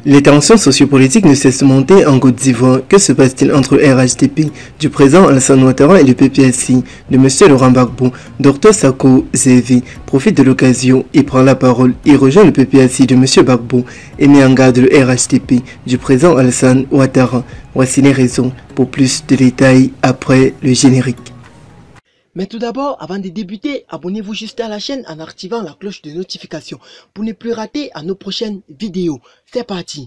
Les tensions sociopolitiques ne cessent de monter en Côte d'Ivoire. Que se passe-t-il entre le RHDP du président Alassane Ouattara et le PPAC de M. Laurent Gbagbo? Dr Sako Zévi profite de l'occasion et prend la parole. Il rejoint le PPAC de M. Gbagbo et met en garde le RHDP du président Alassane Ouattara. Voici les raisons. Pour plus de détails après le générique. Mais tout d'abord, avant de débuter, abonnez-vous juste à la chaîne en activant la cloche de notification pour ne plus rater à nos prochaines vidéos. C'est parti!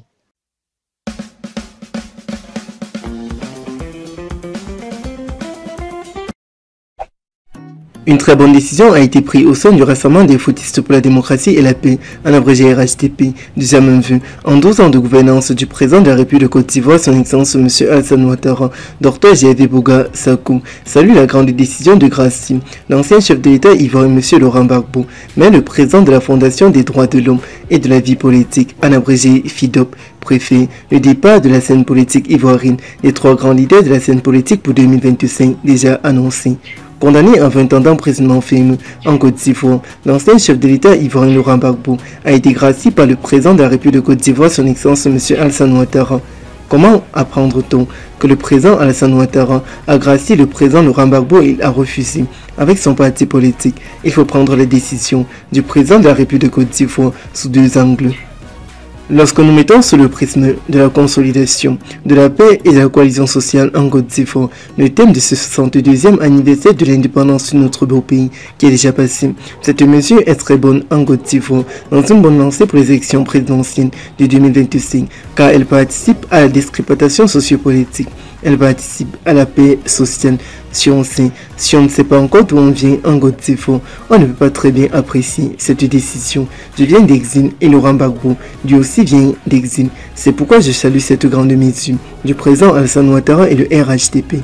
Une très bonne décision a été prise au sein du Rassemblement des footistes pour la démocratie et la paix, en abrégé RHDP, du jamais vu. En 12 ans de gouvernance du président de la République de Côte d'Ivoire, son excellence M. Alassane Ouattara, Dr J.V. Bouga Sako salue la grande décision de Gracie. L'ancien chef de l'État ivoirien M. Laurent Gbagbo, mais le président de la Fondation des droits de l'homme et de la vie politique, en abrégé FIDOP, préfet le départ de la scène politique ivoirienne, les trois grands leaders de la scène politique pour 2025 déjà annoncés. Condamné à 20 ans d'emprisonnement ferme en Côte d'Ivoire, l'ancien chef de l'État ivoirien Laurent Gbagbo a été gracié par le président de la République de Côte d'Ivoire, son excellence M. Alassane Ouattara. Comment apprendre-t-on que le président Alassane Ouattara a gracié le président Laurent Gbagbo et il a refusé? Avec son parti politique, il faut prendre les décisions du président de la République de Côte d'Ivoire sous deux angles. Lorsque nous mettons sous le prisme de la consolidation, de la paix et de la coalition sociale en Côte d'Ivoire, le thème de ce 62e anniversaire de l'indépendance de notre beau pays qui est déjà passé, cette mesure est très bonne en Côte d'Ivoire, dans une bonne lancée pour les élections présidentielles de 2025, car elle participe à la discrépantation sociopolitique, elle participe à la paix sociale. Si on ne sait pas encore d'où on vient en Côte d'Ivoire, on ne peut pas très bien apprécier cette décision. Je viens d'exil et Laurent Gbagbo, lui aussi vient d'exil. C'est pourquoi je salue cette grande mesure du président Alassane Ouattara et le RHDP.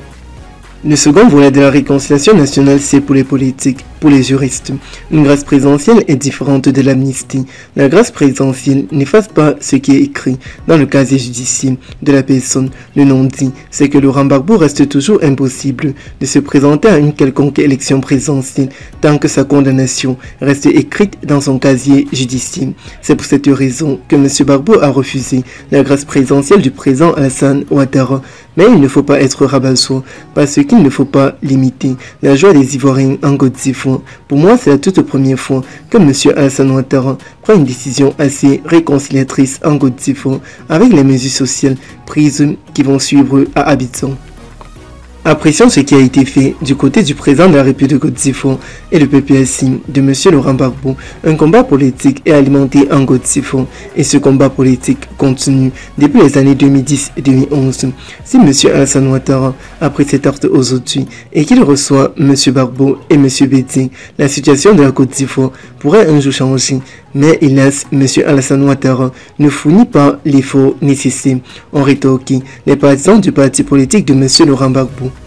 Le second volet de la réconciliation nationale, c'est pour les politiques, pour les juristes. Une grâce présidentielle est différente de l'amnistie. La grâce présidentielle n'efface pas ce qui est écrit dans le casier judiciaire de la personne. Le non-dit, c'est que Laurent Gbagbo reste toujours impossible de se présenter à une quelconque élection présidentielle tant que sa condamnation reste écrite dans son casier judiciaire. C'est pour cette raison que M. Gbagbo a refusé la grâce présidentielle du président Alassane Ouattara. Mais il ne faut pas être rabat-soi, parce qu'il ne faut pas limiter la joie des Ivoiriens en Côte d'Ivoire. Pour moi, c'est la toute première fois que M. Alassane Ouattara prend une décision assez réconciliatrice en Côte d'Ivoire, avec les mesures sociales prises qui vont suivre à Abidjan. Apprécions ce qui a été fait du côté du président de la République de Côte d'Ivoire et le PPAC de M. Laurent Gbagbo. Un combat politique est alimenté en Côte d'Ivoire et ce combat politique continue depuis les années 2010 et 2011. Si M. Alassane Ouattara a pris cet acte aujourd'hui et qu'il reçoit M. Gbagbo et M. Bédé, la situation de la Côte d'Ivoire pourrait un jour changer. Mais hélas, M. Alassane Ouattara ne fournit pas l'effort nécessaire. On rétorque les partisans du parti politique de M. Laurent Gbagbo.